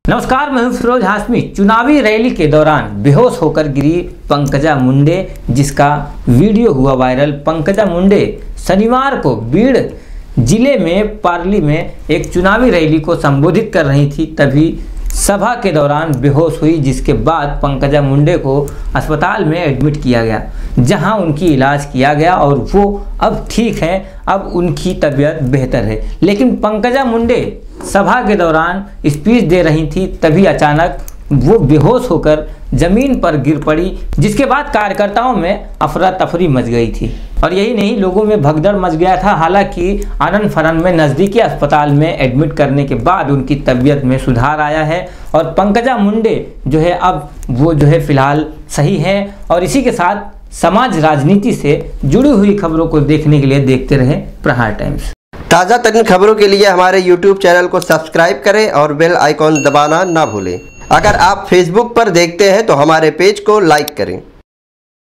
नमस्कार, मैं हूं फिरोज हाशमी। चुनावी रैली के दौरान बेहोश होकर गिरी पंकजा मुंडे, जिसका वीडियो हुआ वायरल। पंकजा मुंडे शनिवार को बीड़ जिले में पार्ली में एक चुनावी रैली को संबोधित कर रही थी, तभी सभा के दौरान बेहोश हुई, जिसके बाद पंकजा मुंडे को अस्पताल में एडमिट किया गया, जहां उनकी इलाज किया गया और वो अब ठीक हैं, अब उनकी तबीयत बेहतर है। लेकिन पंकजा मुंडे सभा के दौरान स्पीच दे रही थी, तभी अचानक वो बेहोश होकर जमीन पर गिर पड़ी, जिसके बाद कार्यकर्ताओं में अफरा तफरी मच गई थी। और यही नहीं, लोगों में भगदड़ मच गया था। हालांकि आनन फरन में नज़दीकी अस्पताल में एडमिट करने के बाद उनकी तबीयत में सुधार आया है और पंकजा मुंडे जो है अब वो जो है फिलहाल सही है। और इसी के साथ समाज राजनीति से जुड़ी हुई खबरों को देखने के लिए देखते रहे प्रहार टाइम्स। ताज़ा तरीन खबरों के लिए हमारे YouTube चैनल को सब्सक्राइब करें और बेल आइकॉन दबाना ना भूलें। अगर आप Facebook पर देखते हैं तो हमारे पेज को लाइक करें।